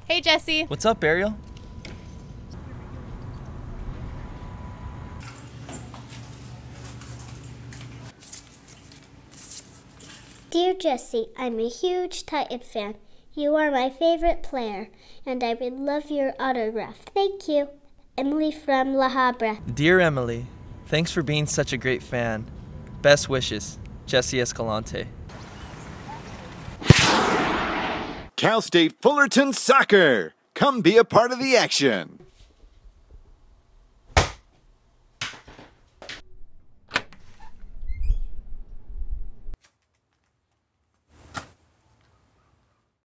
Hey, Jesse. What's up, Ariel? Dear Jesse, I'm a huge Titan fan. You are my favorite player, and I would love your autograph. Thank you. Emily from La Habra. Dear Emily, thanks for being such a great fan. Best wishes, Jesse Escalante. Cal State Fullerton Soccer. Come be a part of the action.